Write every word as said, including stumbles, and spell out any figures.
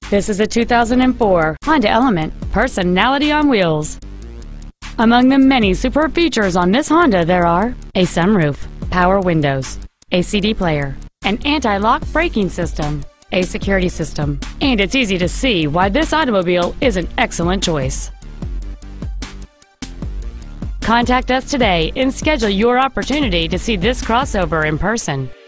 This is a two thousand four Honda Element, personality on wheels. Among the many superb features on this Honda there are a sunroof, power windows, a C D player, an anti-lock braking system, a security system, and it's easy to see why this automobile is an excellent choice. Contact us today and schedule your opportunity to see this crossover in person.